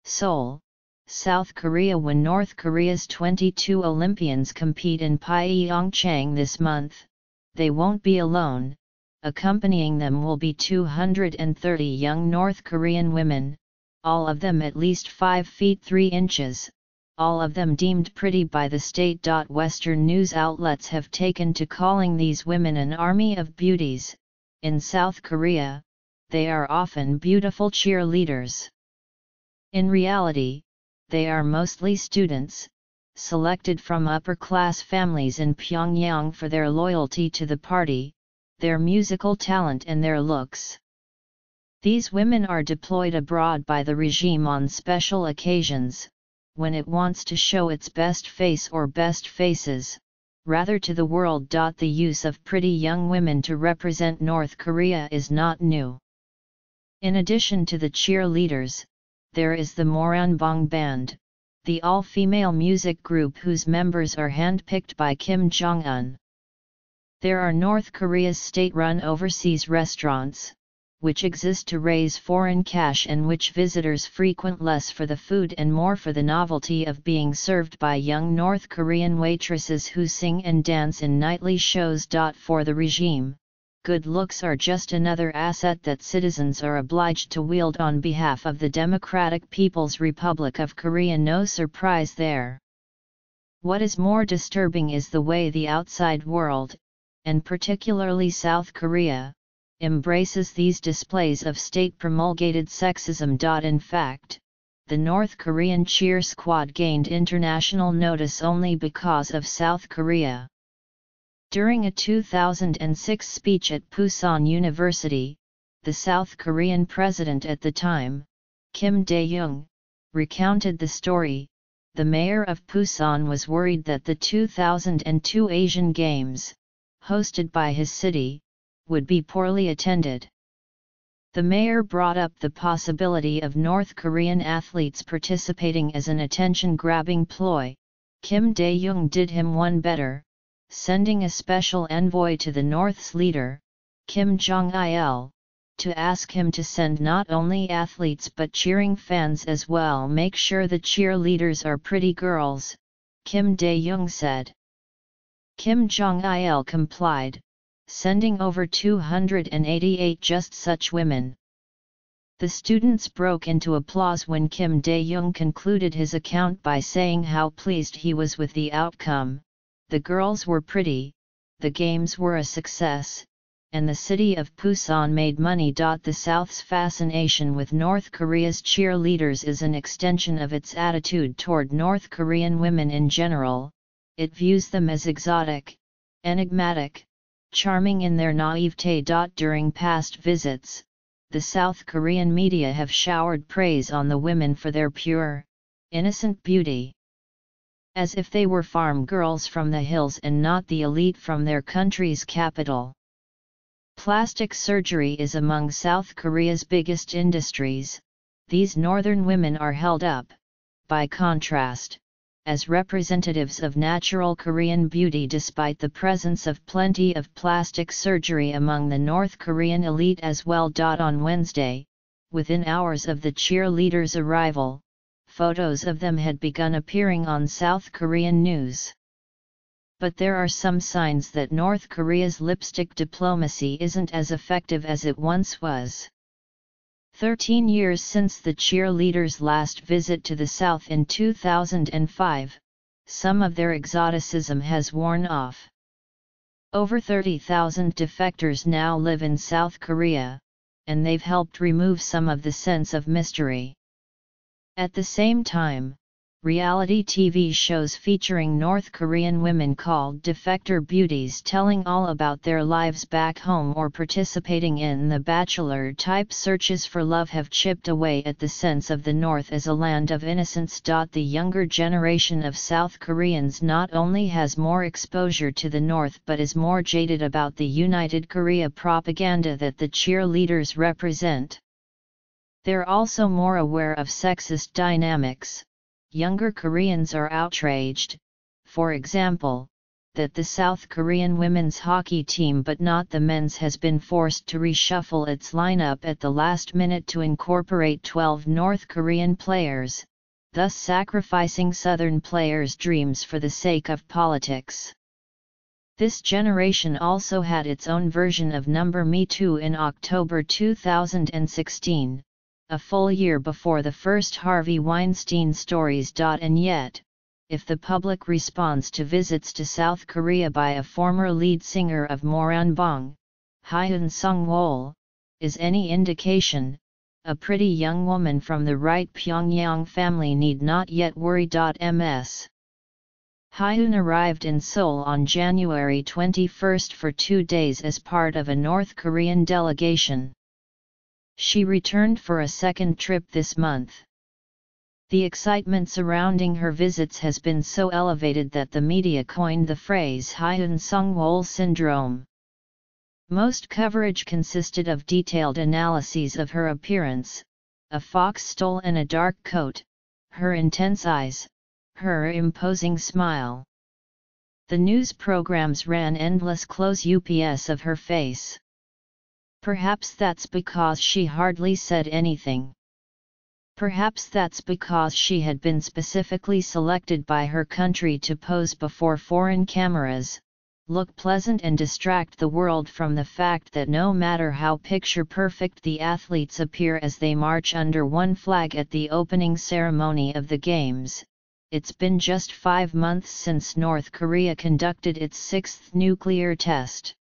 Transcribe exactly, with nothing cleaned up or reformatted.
Seoul, South Korea. When North Korea's twenty-two Olympians compete in Pyeongchang this month, they won't be alone. Accompanying them will be two hundred thirty young North Korean women, all of them at least five feet three inches, all of them deemed pretty by the state. Western news outlets have taken to calling these women an army of beauties. In South Korea, they are often beautiful cheerleaders. In reality, they are mostly students, selected from upper-class families in Pyongyang for their loyalty to the party, their musical talent and their looks. These women are deployed abroad by the regime on special occasions, when it wants to show its best face or best faces, rather to the world. The use of pretty young women to represent North Korea is not new. In addition to the cheerleaders, there is the Moranbong Band, the all-female music group whose members are handpicked by Kim Jong-un. There are North Korea's state-run overseas restaurants, which exist to raise foreign cash and which visitors frequent less for the food and more for the novelty of being served by young North Korean waitresses who sing and dance in nightly shows. For the regime, good looks are just another asset that citizens are obliged to wield on behalf of the Democratic People's Republic of Korea. No surprise there. What is more disturbing is the way the outside world, and particularly South Korea, embraces these displays of state-promulgated sexism. In fact, the North Korean cheer squad gained international notice only because of South Korea. During a two thousand six speech at Pusan University, the South Korean president at the time, Kim Dae-jung, recounted the story. The mayor of Pusan was worried that the two thousand two Asian Games, hosted by his city, would be poorly attended. The mayor brought up the possibility of North Korean athletes participating as an attention-grabbing ploy. Kim Dae-jung did him one better, sending a special envoy to the North's leader, Kim Jong-il, to ask him to send not only athletes but cheering fans as well. Make sure the cheerleaders are pretty girls, Kim Dae-jung said. Kim Jong-il complied, sending over two hundred eighty-eight just such women. The students broke into applause when Kim Dae-jung concluded his account by saying how pleased he was with the outcome. The girls were pretty, the games were a success, and the city of Pusan made money. The South's fascination with North Korea's cheerleaders is an extension of its attitude toward North Korean women in general. It views them as exotic, enigmatic, charming in their naivete. During past visits, the South Korean media have showered praise on the women for their pure, innocent beauty. As if they were farm girls from the hills and not the elite from their country's capital. Plastic surgery is among South Korea's biggest industries. These northern women are held up, by contrast, as representatives of natural Korean beauty despite the presence of plenty of plastic surgery among the North Korean elite as well. On Wednesday, within hours of the cheerleaders' arrival, photos of them had begun appearing on South Korean news. But there are some signs that North Korea's lipstick diplomacy isn't as effective as it once was. Thirteen years since the cheerleaders' last visit to the South in two thousand five, some of their exoticism has worn off. Over thirty thousand defectors now live in South Korea, and they've helped remove some of the sense of mystery. At the same time, reality T V shows featuring North Korean women called defector beauties telling all about their lives back home or participating in the Bachelor-type searches for love have chipped away at the sense of the North as a land of innocence. The younger generation of South Koreans not only has more exposure to the North but is more jaded about the United Korea propaganda that the cheerleaders represent. They're also more aware of sexist dynamics. Younger Koreans are outraged, for example, that the South Korean women's hockey team but not the men's has been forced to reshuffle its lineup at the last minute to incorporate twelve North Korean players, thus sacrificing Southern players' dreams for the sake of politics. This generation also had its own version of Number Me Too in October two thousand sixteen, a full year before the first Harvey Weinstein stories. And yet, if the public response to visits to South Korea by a former lead singer of Moranbong, Hyun Sung-wol, is any indication, a pretty young woman from the right Pyongyang family need not yet worry. Ms. Hyun arrived in Seoul on January twenty-first for two days as part of a North Korean delegation. She returned for a second trip this month. The excitement surrounding her visits has been so elevated that the media coined the phrase Hyun Sung-wol syndrome. Most coverage consisted of detailed analyses of her appearance, a fox stole and a dark coat, her intense eyes, her imposing smile. The news programs ran endless close-ups of her face. Perhaps that's because she hardly said anything. Perhaps that's because she had been specifically selected by her country to pose before foreign cameras, look pleasant and distract the world from the fact that no matter how picture-perfect the athletes appear as they march under one flag at the opening ceremony of the Games, it's been just five months since North Korea conducted its sixth nuclear test.